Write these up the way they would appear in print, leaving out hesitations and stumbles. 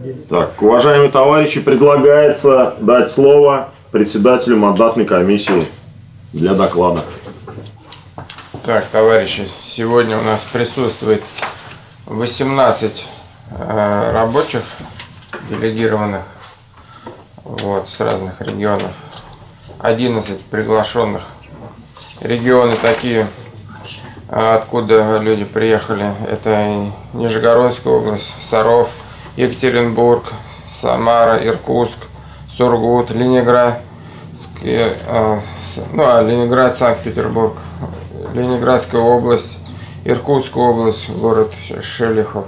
Так, уважаемые товарищи, предлагается дать слово председателю мандатной комиссии для доклада. Так, товарищи, сегодня у нас присутствует 18 рабочих, делегированных с разных регионов, 11 приглашенных. Регионы такие, откуда люди приехали, это Нижегородская область, Саров, Екатеринбург, Самара, Иркутск, Сургут, Ленинград, Ленинград, Санкт-Петербург, Ленинградская область, Иркутская область, город Шелихов,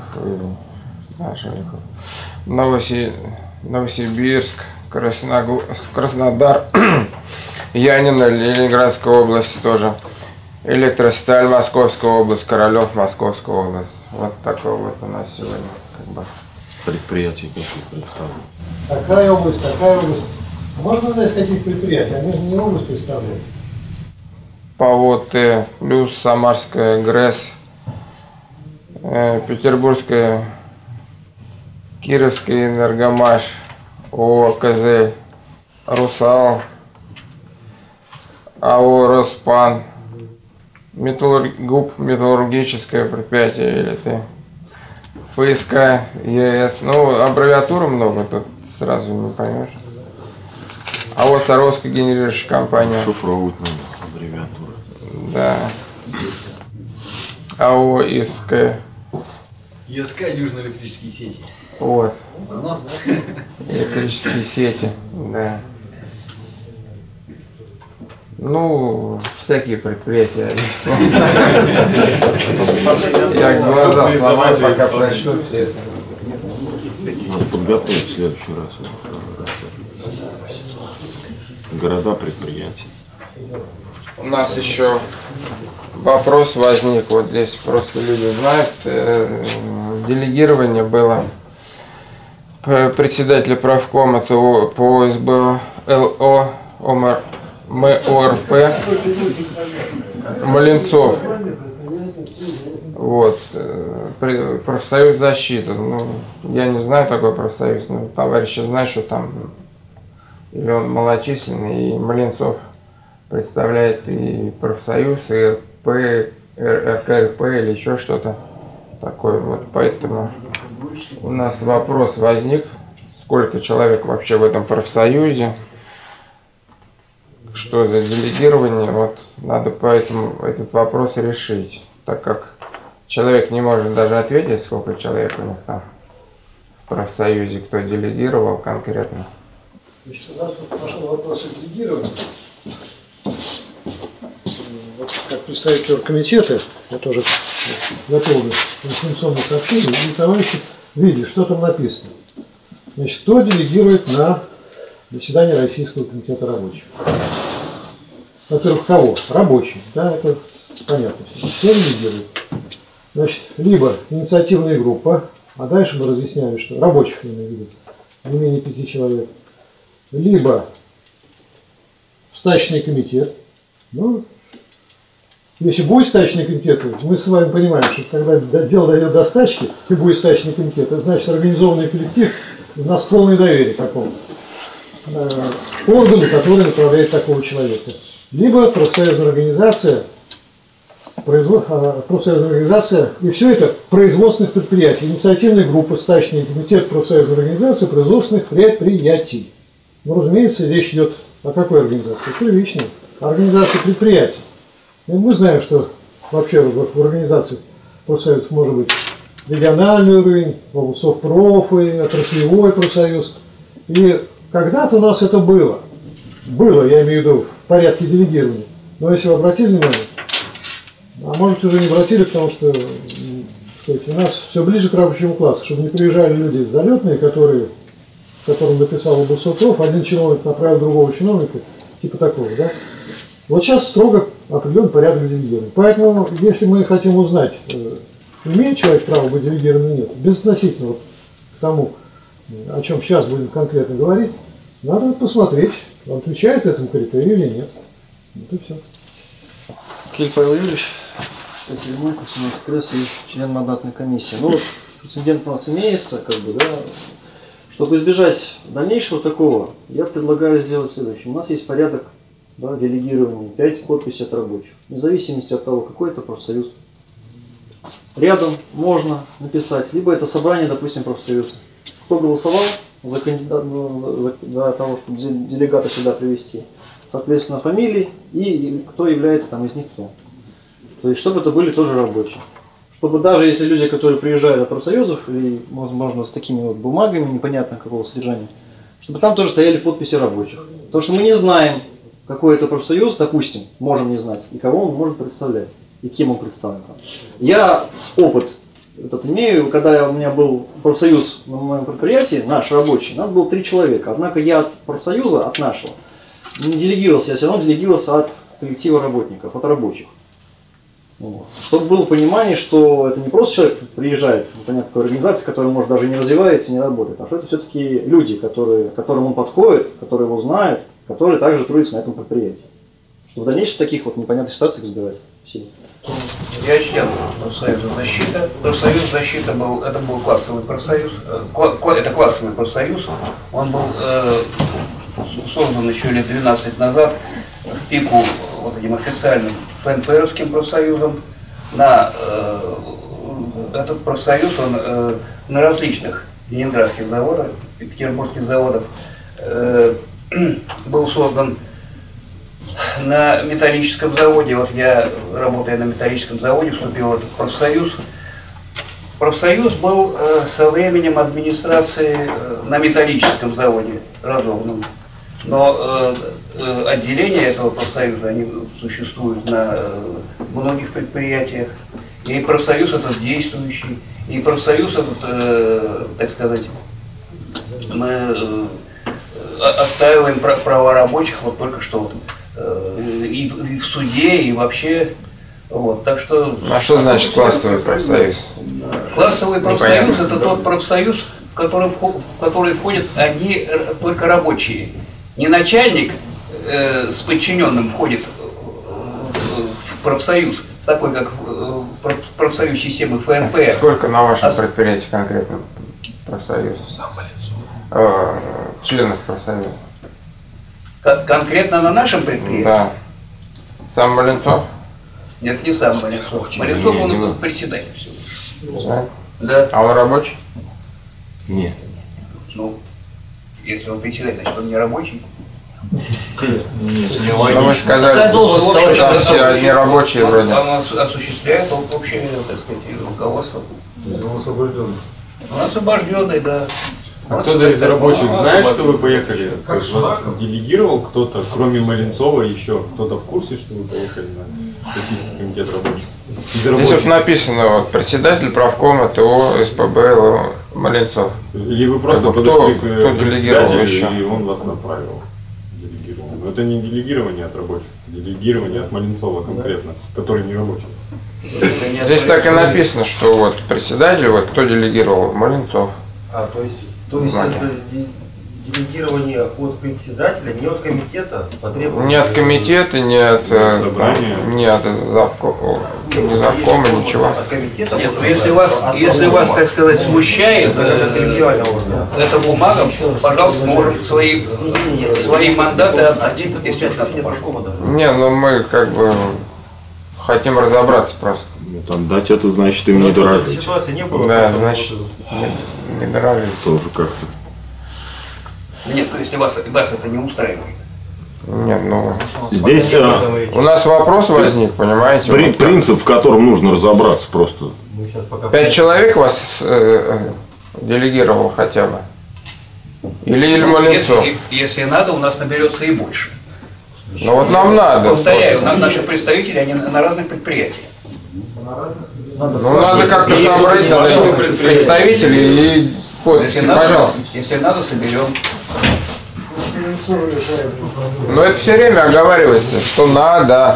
Новосибирск, Краснодар, Янина, Ленинградская область тоже, Электросталь, Московская область, Королев, Московская область. Вот такое вот у нас сегодня предприятия какие представлены. Такая область, такая область. Можно узнать, с каких предприятий? Они же не область представляют. ПАО-Т, плюс Самарская ГРЭС, Петербургская, Кировская Энергомаш, ООО КЗ, Русал, АО Роспан, ГУП металлургическое предприятие или ФСК ЕС. Аббревиатуры много, тут сразу не поймешь. АО Саровская генерирующая компания. Шифровывать надо аббревиатуры. Да. АО ИСК. ИСК Южно-электрические сети. Вот. Электрические сети, да. Всякие предприятия. Я глаза сломаю, пока прочту все это. Надо подготовить в следующий раз. Города, предприятия. У нас еще вопрос возник. Вот здесь просто люди знают. Делегирование было председателя правкома по СБ ЛО МОРП Маленцов. Профсоюз защиты. Я не знаю такой профсоюз, но товарищи знают, что там или он малочисленный, и Маленцов представляет и профсоюз, и РКРП или еще что-то такое. Поэтому у нас вопрос возник, сколько человек вообще в этом профсоюзе, что за делегирование. Надо поэтому этот вопрос решить, так как человек не может даже ответить, сколько человек у них там в профсоюзе, кто делегировал конкретно. Значит, у нас пошел вопрос о делегировании. Как представитель оргкомитета, я тоже готовлю информационное сообщение, и товарищи видели, что там написано. Значит, кто делегирует на заседание Российского комитета рабочих? Во-первых, кого? Рабочие, да, это понятно. Кто делегирует? Значит, либо инициативная группа, а дальше мы разъясняли, что рабочих не менее 5 человек, либо стачечный комитет. Если будет стачечный комитет, мы с вами понимаем, что когда дело дойдет до стачки, и будет стачечный комитет, это значит организованный коллектив, у нас полное доверие к такому органу, который направляет такого человека. Либо профсоюзная организация, и все это производственных предприятий, инициативная группа, стачечный комитет, профсоюзная организация производственных предприятий. Разумеется, речь идет о какой организации? Первичной. Организации предприятий. И мы знаем, что вообще в организации профсоюзов может быть региональный уровень, совпрофы, отраслевой профсоюз. И когда-то у нас это было. Было, я имею в виду, в порядке делегирования. Но если вы обратили внимание, а может уже не обратили, потому что у нас все ближе к рабочему классу, чтобы не приезжали люди залетные, которым написал Совпроф, один чиновник направил другого чиновника, типа такого, да? Вот сейчас строго определен порядок делегирования. Поэтому, если мы хотим узнать, имеет человек право быть делегированным или нет, безотносительно к тому, о чем сейчас будем конкретно говорить, надо посмотреть, он отвечает этому критерию или нет. Вот и все. Киль Павел Юрьевич, председатель Курсовой КРЭС и член мандатной комиссии. Прецедент у нас имеется, Чтобы избежать дальнейшего такого, я предлагаю сделать следующее. У нас есть порядок, да, делегирования, 5 подписей от рабочих. Вне зависимости от того, какой это профсоюз. Рядом можно написать, либо это собрание, допустим, профсоюза. Кто голосовал за кандидата, за того, чтобы делегата сюда привести, соответственно, фамилии и кто является там из них кто. То есть, чтобы это были тоже рабочие. Чтобы даже если люди, которые приезжают от профсоюзов, и, возможно, с такими вот бумагами непонятно какого содержания, чтобы там тоже стояли подписи рабочих. Потому что мы не знаем, какой это профсоюз, допустим, можем не знать, и кого он может представлять, и кем он представлен там. Я опыт этот имею, когда у меня был профсоюз на моем предприятии, наш рабочий, нас было 3 человека. Однако я от профсоюза, от нашего, не делегировался, я все равно делегировался от коллектива работников, от рабочих. Вот. Чтобы было понимание, что это не просто человек приезжает, например, такой организации, которая, может, даже не развивается, не работает, а что это все-таки люди, которым он подходит, которые его знают, которые также трудятся на этом предприятии. Чтобы в дальнейшем таких вот непонятных ситуациях избегать. Спасибо. Я член профсоюза «Защита». Профсоюз «Защита» был классовый профсоюз. Это классовый профсоюз. Он был создан еще лет 12 назад в пику вот этим официальным ФНПРовским профсоюзом. Этот профсоюз он на различных ленинградских заводах, петербургских заводах был создан. На металлическом заводе, вот я, работая на металлическом заводе, вступил в этот профсоюз. Профсоюз был со временем администрации на металлическом заводе разогнан. Но отделения этого профсоюза, они существуют на многих предприятиях. И профсоюз этот действующий, и профсоюз этот, так сказать, мы отстаиваем права рабочих вот только что вот, и в суде, и вообще. Вот, так что... А что значит классовый профсоюз? Классовый профсоюз – это тот профсоюз, в который входят одни только рабочие. Не начальник с подчиненным входит в профсоюз, такой как профсоюз системы ФНП. Сколько на вашем предприятии конкретно профсоюзов? Членов профсоюза? Конкретно на нашем предприятии? Да. Сам Маленцов? Нет, не сам Маленцов. Маленцов он председатель всего. Да. Да. А он рабочий? Нет. Ну, если он председатель, значит он не рабочий. Ну, вы сказали, что там все не рабочие вроде. Он осуществляет общее, так сказать, руководство. Он освобожденный. Он освобожденный, да. А кто-то из рабочих знает, что вы поехали? Делегировал кто-то, кроме Маленцова, еще кто-то в курсе, что вы поехали на Российский комитет рабочих? Здесь вот написано, вот, председатель правкома ТО СПБ Маленцов. Или вы просто кто подошли к делегировал председателю, еще? и он вас направил? Делегировал. Но это не делегирование от рабочих, делегирование от Маленцова конкретно, который не рабочий. Здесь так и написано, что вот председатель, вот кто делегировал, Маленцов. То есть это делегирование от председателя, не от комитета, по требованию? Не от комитета, не от собрания. не от завкома, не завкома, ничего. От комитета? Нет, ну если вас, так сказать, смущает эта бумага, пожалуйста, мы можем свои мандаты отнести, если это пошло. Не, ну мы как бы хотим разобраться просто. Ну, там дать это значит им не дорожить. Ситуации не было. Да, значит, не дорожить. Тоже как-то. Нет, ну если вас это не устраивает. Нет, ну... Здесь У нас вопрос возник, понимаете? Вот принцип, в котором нужно разобраться просто. 5 человек вас делегировал хотя бы? Или Маленцов? Если надо, у нас наберется и больше. Ну вот нам надо. Повторяю, наши представители, они на разных предприятиях. Ну надо как-то собрать представителей и подписи, пожалуйста. Если надо, соберем. Но это все время оговаривается, что надо.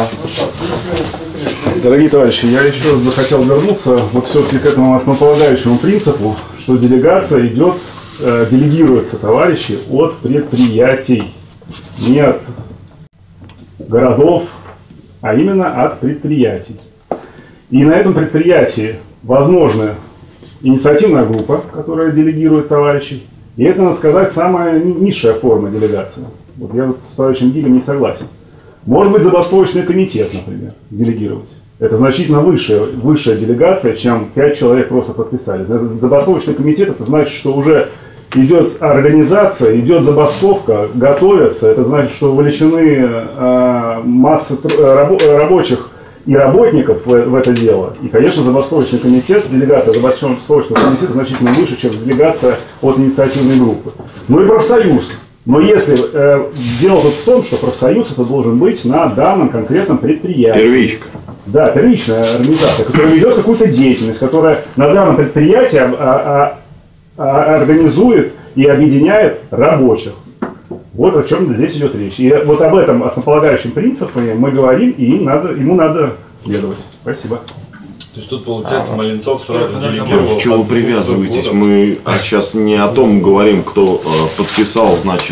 Дорогие товарищи, я еще раз бы хотел вернуться вот все-таки к этому основополагающему принципу, что делегация идет, делегируются товарищи от предприятий, не от городов, а именно от предприятий. И на этом предприятии возможна инициативная группа, которая делегирует товарищей, И это, надо сказать, самая низшая форма делегации. Вот я с товарищем Гилем не согласен. Может быть, забастовочный комитет, например, делегировать. Это значительно высшая делегация, чем 5 человек просто подписали. Забастовочный комитет, это значит, что уже идет организация, идет забастовка, готовятся. Это значит, что вовлечены массы рабочих и работников в это дело. И, конечно, забастовочный комитет, делегация забастовочного комитета значительно выше, чем делегация от инициативной группы. Ну и профсоюз. Но если дело тут в том, что профсоюз это должен быть на данном конкретном предприятии. Первичка. Да, первичная организация, которая ведет какую-то деятельность, которая на данном предприятии организует и объединяет рабочих. Вот о чем здесь идет речь. И вот об этом основополагающем принципе мы говорим, и ему надо следовать. Спасибо. То есть тут, получается, Маленцов сразу делегировал. К чему вы привязываетесь? Мы сейчас не о том говорим, кто подписал, значит,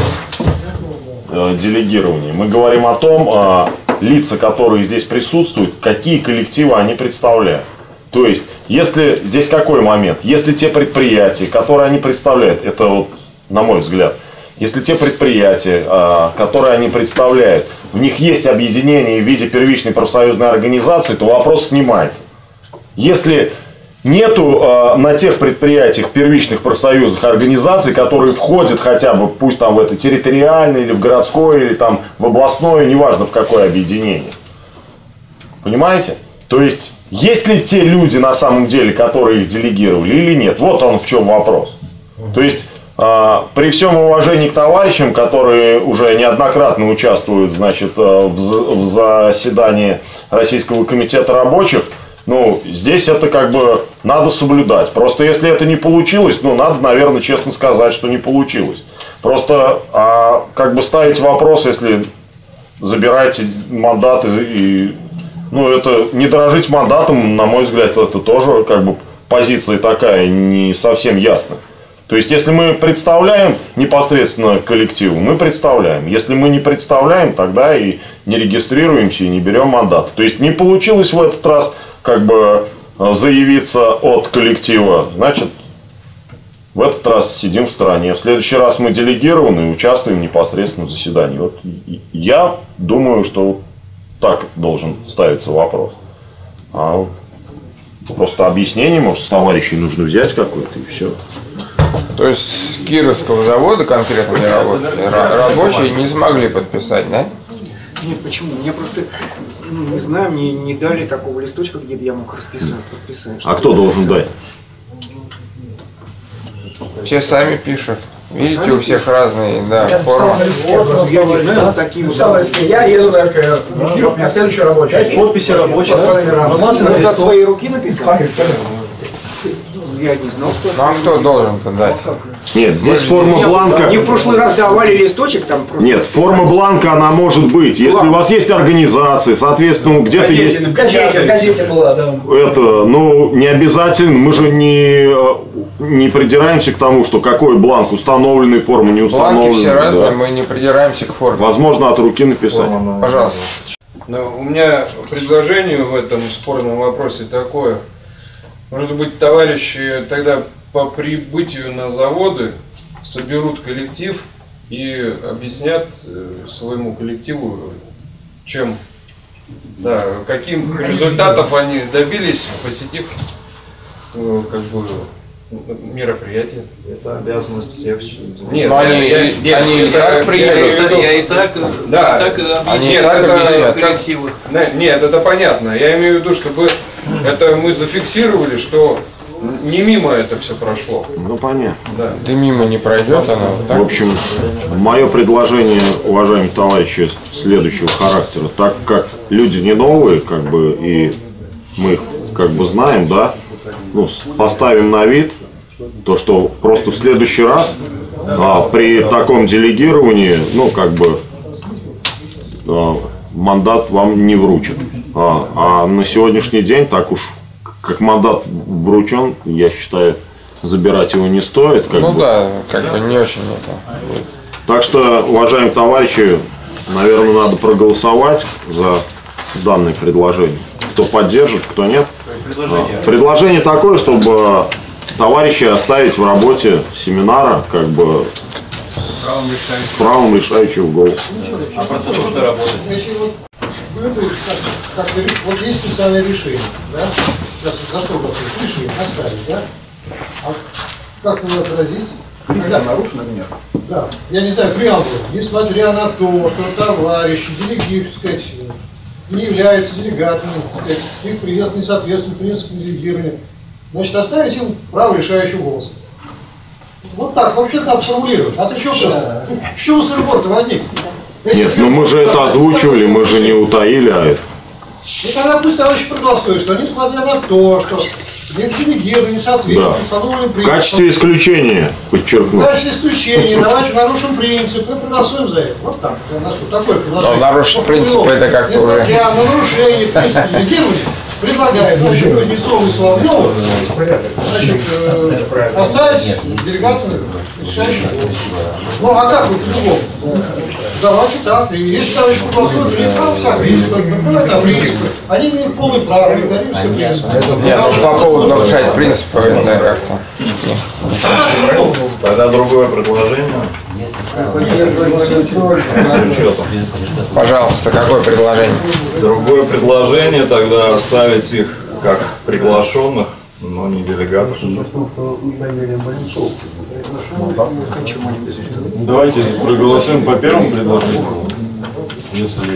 делегирование. Мы говорим о том, лица, которые здесь присутствуют, какие коллективы они представляют. То есть, если здесь какой момент? Если те предприятия, которые они представляют, это вот, на мой взгляд, если те предприятия, которые они представляют, в них есть объединение в виде первичной профсоюзной организации, то вопрос снимается. Если нету на тех предприятиях первичных профсоюзных организаций, которые входят хотя бы, пусть там в это территориальное, или в городское, или там в областное, неважно в какое объединение. Понимаете? То есть, есть ли те люди на самом деле, которые их делегировали, или нет? Вот он в чем вопрос. То есть, при всем уважении к товарищам, которые уже неоднократно участвуют, значит, в заседании Российского комитета рабочих, ну, здесь это как бы надо соблюдать. Просто если это не получилось, ну, надо, наверное, честно сказать, что не получилось. Просто как бы ставить вопрос, если забираете мандаты и... Ну, это не дорожить мандатом, на мой взгляд, это тоже как бы позиция такая не совсем ясная. То есть, если мы представляем непосредственно коллективу, мы представляем. Если мы не представляем, тогда и не регистрируемся, и не берем мандат. То есть, не получилось в этот раз как бы заявиться от коллектива, значит, в этот раз сидим в стороне. В следующий раз мы делегированы и участвуем непосредственно в заседании. Вот я думаю, что так должен ставиться вопрос. А просто объяснение, может, с товарищей нужно взять какое-то и все. То есть с Кировского завода конкретно рабочие не смогли подписать, да? Нет, почему? Мне просто, не знаю, мне не дали такого листочка, где бы я мог подписать. А кто должен дать? Все сами пишут. Видите, у всех разные, да, формы. Я не знаю, такие вот. Я еду на следующую рабочую. Есть подписи рабочих. Можно от своей руки написать? Я не знал, что... Ну а кто должен-то дать? Нет, здесь форма бланка... Мне в прошлый раз давали листочек там... Нет, форма бланка, она может быть. Если у вас есть организация, соответственно, где-то есть... В газете была, да. Это, ну, не обязательно. Мы же не придираемся к тому, что какой бланк, установленный форма, не установленный. Бланки все разные, да. мы не придираемся к форме. Возможно, от руки написать. Пожалуйста. Но у меня предложение в этом спорном вопросе такое. Может быть, товарищи тогда по прибытию на заводы соберут коллектив и объяснят своему коллективу, чем, да, каким результатов они добились, посетив как бы мероприятие. Это обязанность всех. Нет, но они и так приедут. Я и так, да, они и так объяснят коллективы. Нет, это понятно. Я имею в виду, чтобы это мы зафиксировали, что не мимо это все прошло. Ну, понятно. Да. Да мимо не пройдет она. В общем, мое предложение, уважаемые товарищи, следующего характера. Так как люди не новые, как бы, и мы их как бы знаем, да, ну, поставим на вид то, что просто в следующий раз при таком делегировании, ну, как бы, мандат вам не вручат. А на сегодняшний день, так уж как мандат вручен, я считаю, забирать его не стоит. Ну да, как бы не очень это. Так что, уважаемые товарищи, наверное, надо проголосовать за данное предложение. Кто поддержит, кто нет. Предложение такое, чтобы товарищей оставить в работе семинара, как бы, с правом решающего голоса. А процедура работает? Вот есть специальное решение, да? Сейчас за что голосуют? Решение оставить, да? А как его отразить? Когда нарушено нет? Да. Я не знаю, преамбулу. Несмотря на то, что товарищи, делегаты, так сказать, не являются делегатами, их приезд не соответствует принципу делегирования, значит, оставить им право решающего голоса. Вот так, вообще-то надо формулировать. А ты что просто? Почему сырбор-то возник? Нет, ну мы же это озвучивали, мы же не утаили, а это. И тогда пусть товарищи проголосуют, что несмотря на то, что их делегирование не соответствует установленным В принципам. качестве исключения, подчеркну. В качестве исключения давайте нарушим принцип и проголосуем за это. Вот так, я ношу такое предложение. Но нарушить принципы это как-то уже... Несмотря на нарушение принципа делегирования, предлагаю, значит, Кузнецову и Соловьеву, значит, оставить делегатами решающих. Ну а как вот по-другому? Давайте так. И если товарищи проголосуют, имеют право соответствовать, это принципы. Они имеют полное право, игнорируют все принципы. Нет, по поводу нарушать принципы, это как-то... Тогда другое предложение. Пожалуйста, какое предложение? Другое предложение тогда оставить их как приглашенных, но не делегатов. Давайте проголосуем по первому предложению. Если...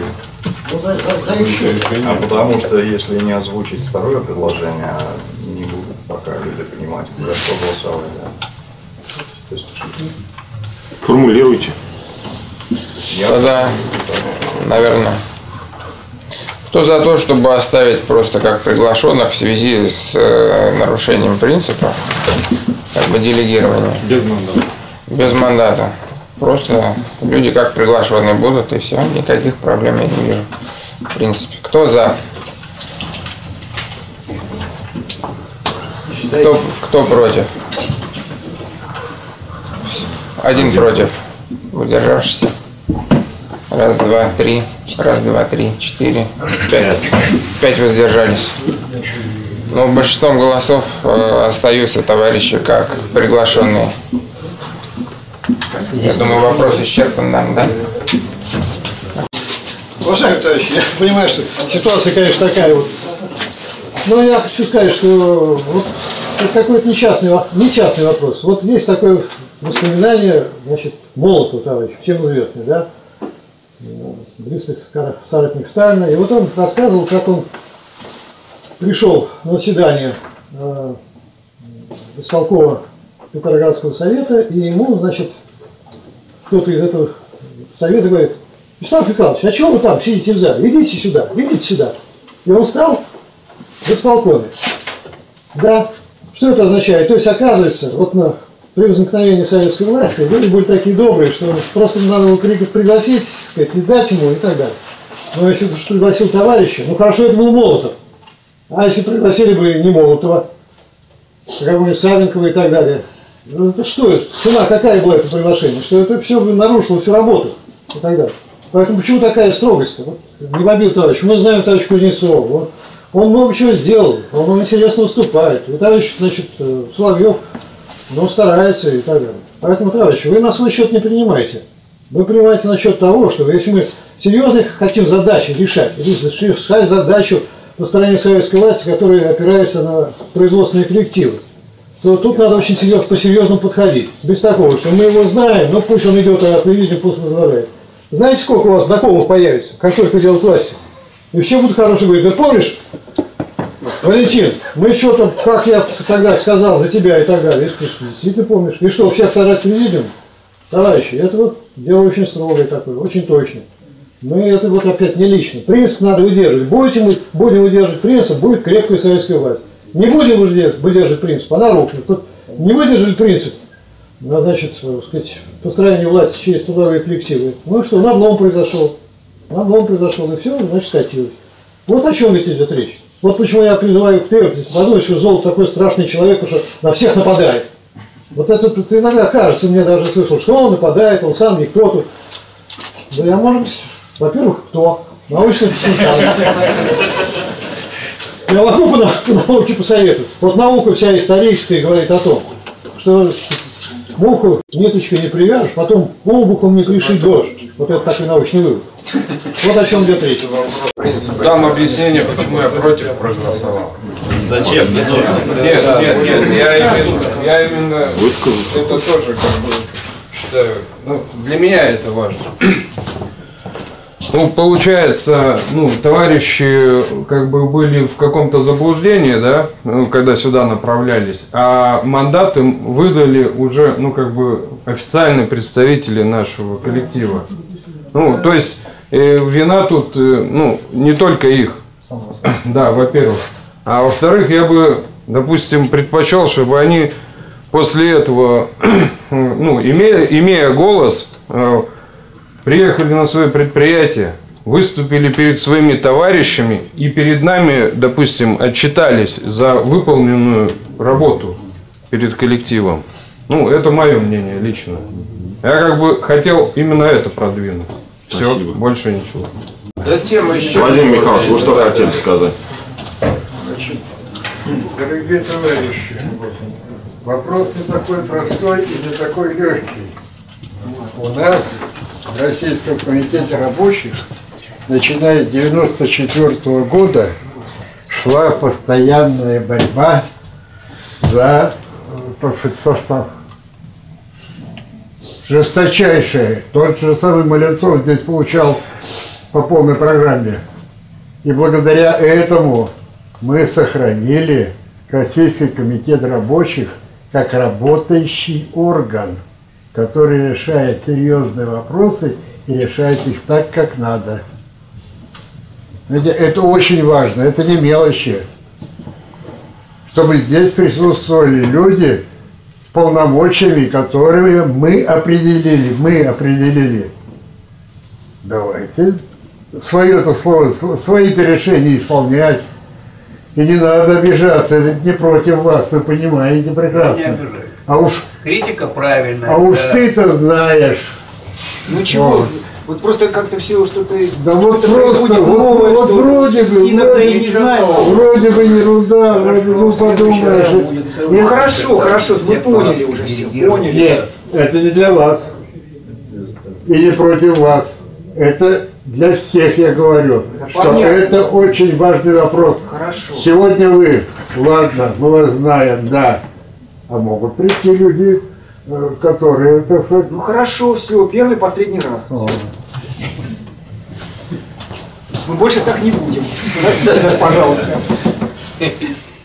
А потому что если не озвучить второе предложение, не будут пока люди понимать, за что голосовали. То есть... Формулируйте. Тогда, наверное, кто за то, чтобы оставить просто как приглашенных в связи с нарушением принципа, как бы делегирования? Без мандата. Без мандата. Просто люди как приглашенные будут, и все, никаких проблем я не вижу. В принципе. Кто за? Кто против? Один против. Удержавшийся. Раз, два, три. Раз, два, три, четыре. Пять воздержались. Но большинством голосов остаются товарищи как приглашенные. Я думаю, вопрос исчерпан нам, да? Уважаемые товарищи, я понимаю, что ситуация, конечно, такая вот. Но я хочу сказать, что вот это какой-то нечастный вопрос. Вот есть такое воспоминание, значит, Молотова, товарищ, всем известный, да? Близкий соратник Сталина. И вот он рассказывал, как он пришел на заседание исполкома Петроградского совета, и ему, значит, кто-то из этого совета говорит: Вячеслав Михайлович, а чего вы там сидите в зале? Идите сюда, идите сюда. И он встал в исполкоме. Да. Что это означает? То есть, оказывается, вот при возникновении советской власти люди были такие добрые, что просто надо было пригласить, сказать, и дать ему, и так далее. Но если уж пригласил товарища, ну хорошо, это был Молотов. А если пригласили бы не Молотова, какого-нибудь Савенкова и так далее, ну это что это? Цена какая была это приглашение? Что это все нарушило всю работу и так далее. Поэтому почему такая строгость-то? Вот, не побил товарищ. Мы знаем товарища Кузнецова. Он много чего сделал, он интересно выступает. И товарищ, значит, Соловьев, он старается и так далее. Поэтому, товарищи, вы на свой счет не принимаете. Вы принимаете на счет того, что если мы серьезно хотим задачи решать задачу построения советской власти, которая опирается на производственные коллективы, то тут надо очень по-серьезному подходить. Без такого, что мы его знаем, но пусть он идет, а привидим, пусть возглавляет. Знаете, сколько у вас знакомых появится, как только делать власть? И все будут хорошие говорить: ты помнишь, Валентин, мы что-то, как я тогда сказал за тебя и так далее. И что, действительно помнишь. И что, всех сажать в президиум? Товарищи, это вот дело очень строгое такое, очень точное. Но это вот опять не лично. Принцип надо выдерживать. Будем выдерживать принцип, будет крепкая советская власть. Не будем выдерживать принцип, она рухнет. Тут не выдержали принцип, значит, сказать, построение власти через трудовые коллективы. Ну что, надлом произошел. Надлом произошел, и все, значит, скатилось. Вот о чем ведь идет речь. Вот почему я призываю к твердости. Подумать, что Золото такой страшный человек, потому что на всех нападает. Вот это тут иногда кажется, мне даже слышал, что он нападает, он сам никто тут. Да я, может быть, во-первых, кто? Научный консультант. Я могу по науке посоветовать. Вот наука вся историческая говорит о том, что муху ниточкой не привяжешь, потом обухом не пришить дождь. Вот это такой научный вывод. Вот о чем идет речь. Дам объяснение, почему я против проголосовал. Зачем? Нет, я именно высказаться. Это тоже как бы считаю, ну, для меня это важно. Ну, получается, ну, товарищи как бы были в каком-то заблуждении, да, ну, когда сюда направлялись, а мандат им выдали уже, ну, как бы официальные представители нашего коллектива. Ну, то есть вина тут, ну, не только их, да, во-первых. А во-вторых, я бы, допустим, предпочел, чтобы они после этого, ну, имея голос, приехали на свое предприятие, выступили перед своими товарищами и перед нами, допустим, отчитались за выполненную работу перед коллективом. Ну, это мое мнение лично. Я как бы хотел именно это продвинуть. Все, спасибо. Больше ничего. Затем еще... Владимир Михайлович, вы что хотели сказать? Значит, дорогие товарищи, вопрос не такой простой и не такой легкий. У нас в Российском комитете рабочих, начиная с 1994 года, шла постоянная борьба за, так сказать, состав. Жесточайшая. Тот же самый Маленцов здесь получал по полной программе. И благодаря этому мы сохранили Российский комитет рабочих как работающий орган, который решает серьезные вопросы и решает их так, как надо. Это очень важно, это не мелочи. Чтобы здесь присутствовали люди с полномочиями, которые мы определили. Давайте свое-то слово, свои-то решения исполнять. И не надо обижаться, это не против вас, вы понимаете прекрасно. А уж критика правильная. А уж ты-то знаешь. Ну чего? Вот просто как-то все что-то... Да вот просто, вот вроде бы, иногда я не знаю. Вроде бы ерунда, вроде бы подумаешь. Ну хорошо, мы поняли уже все, поняли. Нет, это не для вас. И не против вас. Это для всех, я говорю, да, что понятно. Это очень важный вопрос. Хорошо. Сегодня вы, ладно, мы вас знаем, да, а могут прийти люди, которые, так сказать... Ну хорошо, все, первый, последний раз. Мы больше так не будем. Простите нас, пожалуйста.